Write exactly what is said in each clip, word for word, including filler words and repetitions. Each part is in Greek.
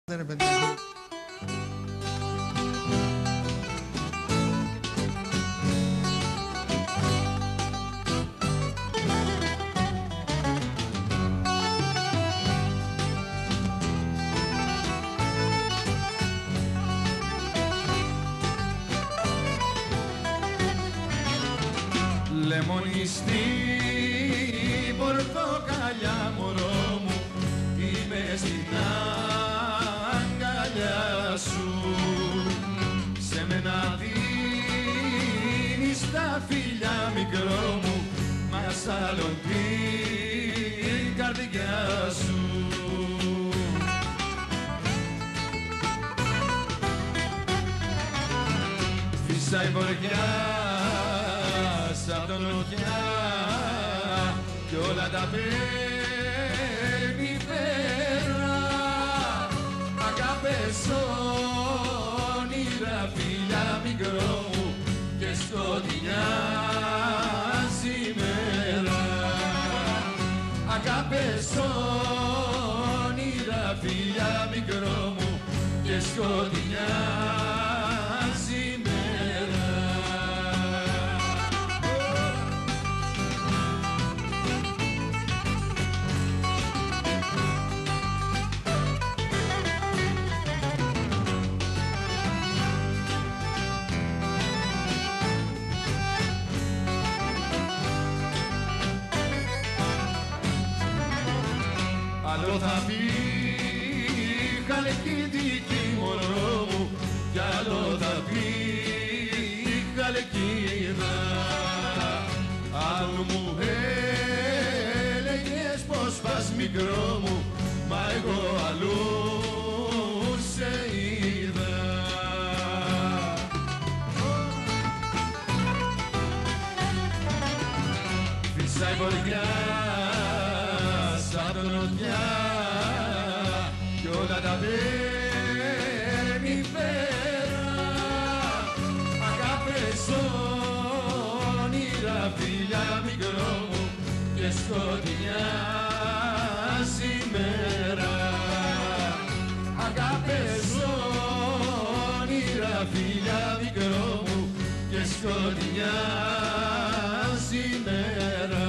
Ρε παιδιά. Λεμονιστή πορτοκαλιά μωρό μου, είμαι στην αγκαλιά σου. Σε μένα δίνεις τα φιλιά μικρό μου, μας άλλον την καρδιά σου. Φυσάει βοριά σαν τον νοτιά κι όλα τα παίρνει πέρα. Αγάπες όνειρα φιλιά μικρό μου και σκοτεινιά σήμερα. Αγάπες όνειρα φιλιά μικρό μου και σκοτεινιά σήμερα. Άλλο θα πει χαλκιδική μωρό μου κι άλλο θα πει χαλκίδα. Άλλο μου έλεγες πως πας μικρό μου, μα εγώ αλλού σε είδα. Φυσάει βοριά σαν τον νοτιά κι όλα τα παίρνει πέρα. Αγάπες όνειρα φιλιά μικρό μου και σκοτεινιά σήμερα. Αγάπες όνειρα φιλιά μικρό μου και σκοτεινιά σήμερα.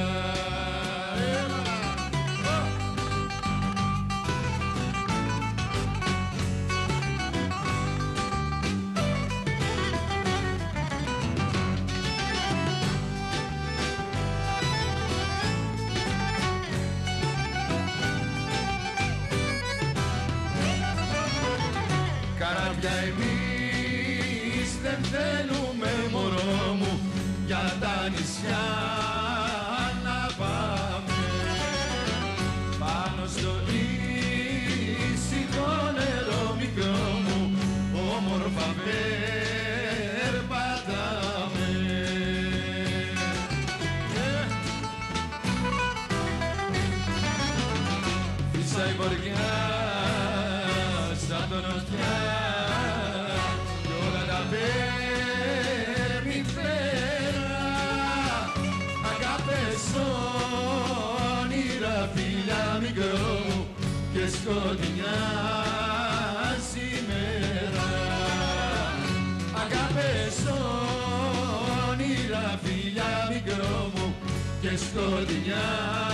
Καράβια εμείς δεν θέλουμε μωρό μου, για τα νησιά να πάμε. Πάνω στο ήσυχο νερό μικρό μου, όμορφα περπατάμε. Φυσάει βοριά σαν τον νοτιά κι όλα τα παίρνει πέρα. Αγάπες όνειρα φιλιά μικρό μου και σκοτεινιά σήμερα. Αγάπες όνειρα φιλιά μικρό μου και σκοτεινιά